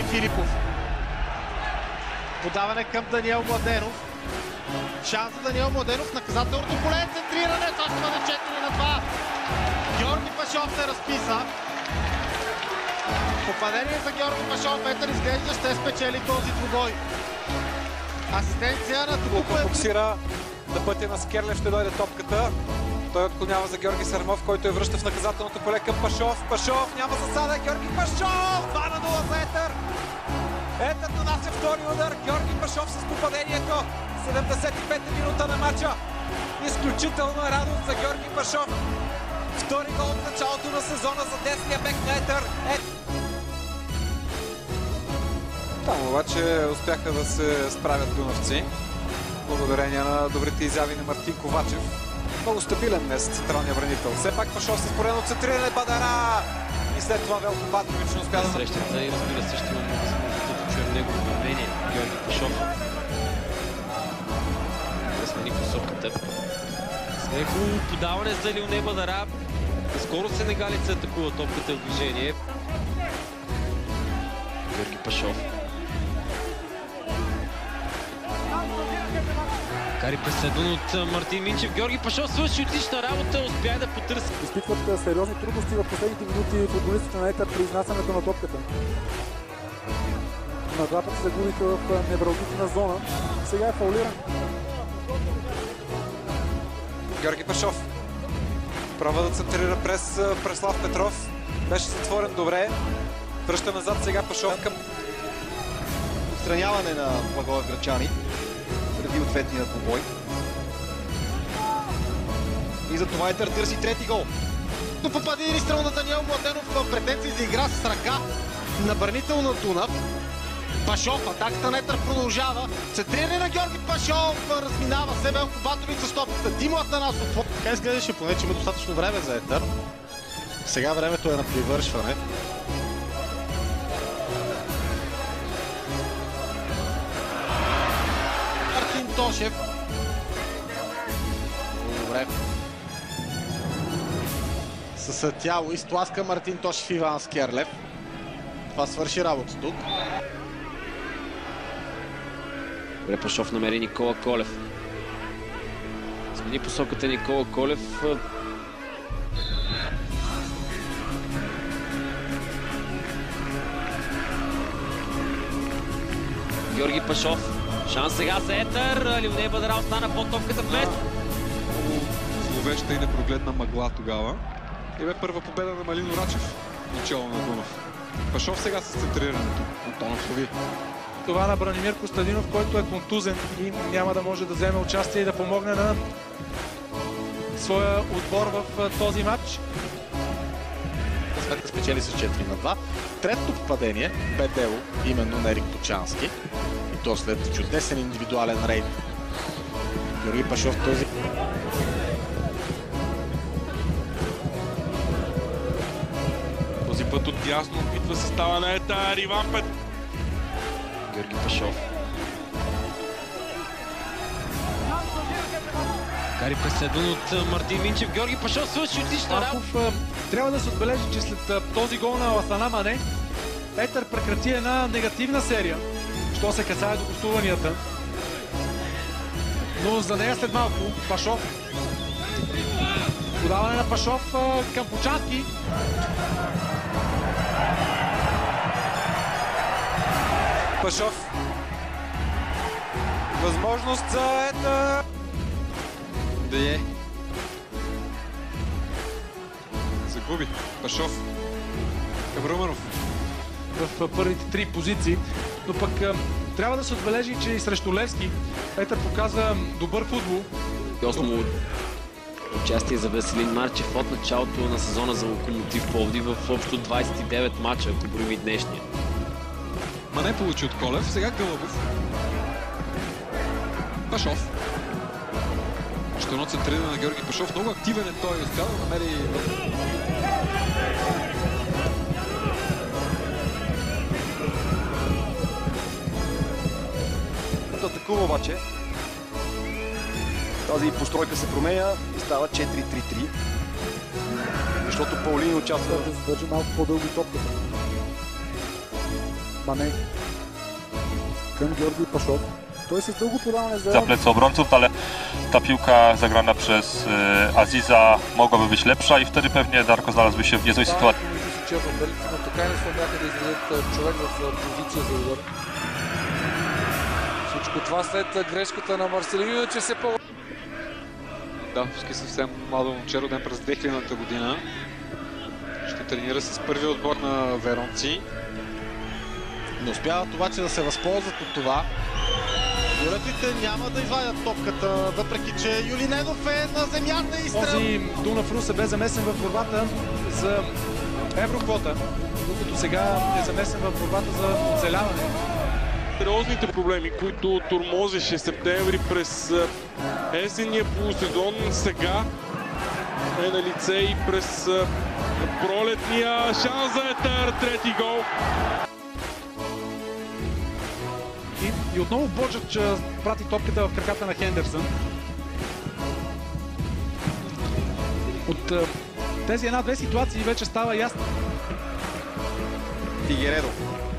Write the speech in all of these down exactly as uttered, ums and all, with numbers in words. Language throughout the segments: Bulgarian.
Филипов. Подаване към Даниел Младенов. Шанс за Даниел Младенов, наказателното поле, центриране, това ще бъде четири на два. Георги Пашов се разписа. Попадение за Георги Пашов, Петър изглежда ще спечели този двубой. Асистенция на Тукупов. Боксира на пътя на Скерлев, ще дойде топката. Той отклонява за Георги Сърмов, който я връща в наказателното поле към Пашов. Пашов няма засада, Георги Пашов! два на нула за Етър! Етър нанася втори удар, Георги Пашов с попадението. седемдесет и пета минута на матча. Изключителна радост за Георги Пашов. Втори гол от началото на сезона за десния бек на Етър. Е... Там обаче успяха да се справят дунавци. Благодарение на добрите изяви на Мартин Ковачев. Много стабилен днес централния бранител. Все пак Пашов с поредно центриране, Бадара! И след това Велко Баткович не успя да... Срещата и разбира се, ще имаме възможността да чуем неговото мнение. Георги Пашов. Да смени посоката. Смени хубаво подаване за Лионе Бадара. Скоро сенегалица атакува топката в движение. Георги Пашов. Кари преследван от Мартин Минчев. Георги Пашов свърши отлична работа, успя да потърси. Изпитват сериозни трудности в последните минути футболистите на Етър при изнасянето на топката. На два пъти загубиха в невралгична зона. Сега е фаулиран. Георги Пашов пробва да центрира през Преслав Петров. Беше затворен добре. Връща назад сега Пашов към... Отстраняване на Благоев Грачани преди ответния двубой. И за това Етър търси трети гол. Но попади и стрел на Даниел Младенов в претенции за игра с ръка на бранител на Дунав. Пашов, атаката на Етър продължава. Центриране на Георги Пашов, разминава се Велко Батович с топката. Димо Атанасов. Така изглеждаше поне, че има достатъчно време за Етър. Сега времето е на привършване. Мартин Тошев. Добре. С тяло изтласка Мартин Тошев и Иван Скерлев. Това свърши работа тук. Добре, Пашов намери Никола Колев. Смени посоката Никола Колев. Георги Пашов. Шанс сега за Етър. Лионе Бадара остана под топката вместо. Зловеща и непрогледна мъгла тогава. И бе първа победа на Малино Рачев. Начало на Дунав. Пашов сега с центрирането. Антонов лови. Това на Бранимир Костадинов, който е контузен и няма да може да вземе участие и да помогне на своя отбор в този матч. Сметка спечели с четири на два. Третото попадение бе дело именно на Ерик Почански. И то след чудесен индивидуален рейд. Георги Пашов този... Този път от дясно опитва състава на Етър. Иван Пет. Георги Пашов. Кари преследван от Мартин Минчев. Георги Пашов свърши отлична работа. Трябва да се отбележи, че след този гол на Аласана Мане, Етър прекрати една негативна серия, що се касае до гостуванията. Но за нея след малко Пашов. Подаване на Пашов към Почански. Пашов. Възможност за Етър. Да е. Загуби. Пашов. Към Руменов. В първите три позиции. Но пък трябва да се отбележи, че и срещу Левски Етър показва добър футбол. Осмо участие за Веселин Марчев от началото на сезона за Локомотив Пловдив в общо двадесет и девет мача, ако броим и днешния. Мане получи от Колев, сега Гълъбов. Пашов. Още едно центриране на Георги Пашов. Много активен е той. Успя да намери... Атакува обаче. Тази постройка се променя и става четири три три. Защото Паулини участва. Да задържи малко по-дълго топката. Mane към Георги Пашов. Той с długo podane za... za plecy obrońców, ale ta piłka zagrana przez e, Aziza mogłaby być lepsza i wtedy pewnie Darko znalazłby się w niezłej sytuacji. Всичко това след грешката на Марселино, че се по... Да, ски съвсем младо момче, роден през две хилядната година. Ще тренира с първия отбор на Веронци. Не успяват обаче да се възползват от това. Юръците няма да извадят топката, въпреки че Юлиненов е на земята и стрел. Този Дунав Рус е бе замесен в борбата за евроквота, докато сега е замесен в борбата за оцеляване. Сериозните проблеми, които тормозеше септември през есенния полусезон, сега е на лице и през пролетния шанс за Етър, трети гол. И, и отново Боджач прати топката в краката на Хендерсън. От тези една-две ситуации вече става ясно. Фигередо.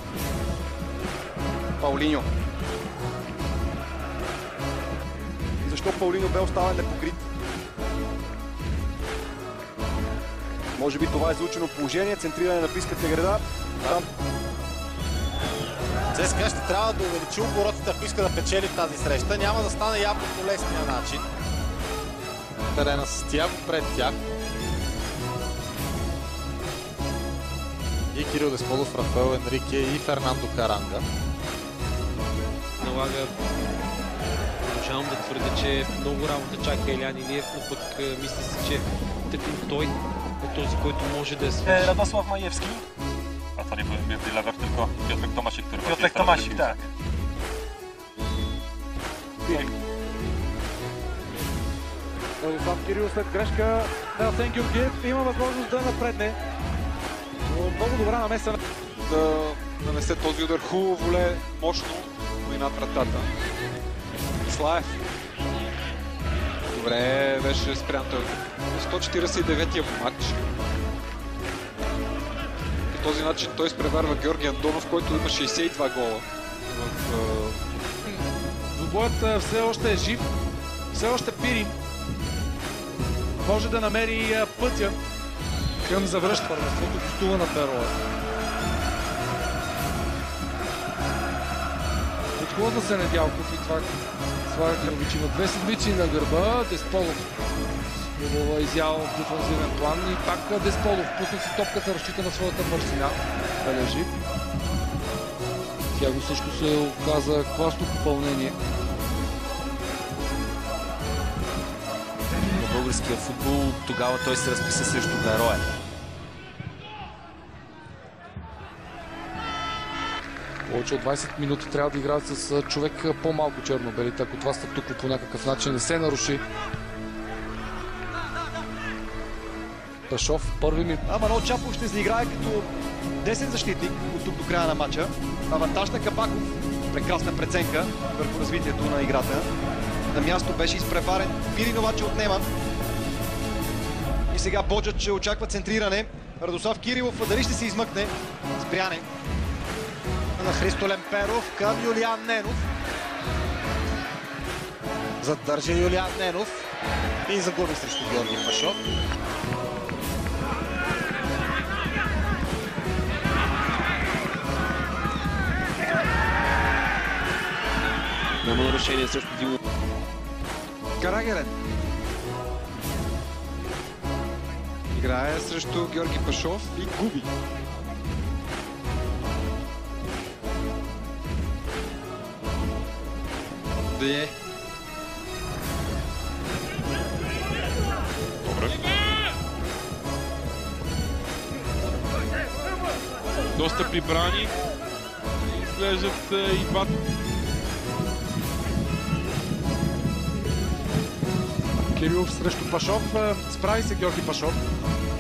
Паулиньо. Защо Паулиньо бе оставен непокрит? Може би това е заучено положение, центриране на близката града. Да. ЦСКА ще трябва да увеличи оборотите, ако иска да печели тази среща. Няма да стане явно по лесния начин. Терена с Тиаго пред тях. И Кирил Десполов, Рафаел Енрике и Фернандо Каранга. Налага, продължавам да твърдя, че много работа чака Илиян Илиев, но пък мисля си, че тъкмо той е този, който може да е свърши. Radosław Majewski. A to nie był lewer, tylko Piotrek Tomasik, który Piotrek Tomasik, tak. Радослав Кирил след грешка на Асен Георгиев има възможност да напредне. Но много добра намеса. Да нанесе този удар хубаво, воле, мощно, но и над вратата. Слаев. Добре, беше спрян той. сто четиридесет и деветия матч. По този начин той изпреварва Георги Андонов, който има шейсет и два гола. Двубоят все още е жив, все още пири. Може да намери пътя към завръщане. Първенството гостува на Бероя. Подхода се Недялков и това слага Кървич. Има две седмици на гърба. Десполов хубава изява в дефанзивен план и пак Десполов пусна си топката, разчита на своята бързина. Бележи. Тяго също се оказа класно попълнение. На българския футбол тогава той се разписа срещу Бероя. Повече от двайсет минути трябва да играят с човек по-малко черно-белите, ако това статукво по някакъв начин не се наруши. Пашов, първи ми... А Манол Чапов ще заиграе като десен защитник от тук до края на матча. Авантаж на Кабаков. Прекрасна преценка върху развитието на играта. На място беше изпреварен. Пирин обаче отнема. И сега Боджач очаква центриране. Радослав Кирилов дали ще се измъкне. Спряне на Христо Лемперов към Юлиян Ненов. Задържа Юлиян Ненов и загуби срещу Георги Пашов. Няма нарушение срещу Димо. Карагерен. Играе срещу Георги Пашов и губи. Де. Добре. Доста прибрани. Изглеждат и двата. Кирилов срещу Пашов. Справи се Георги Пашов.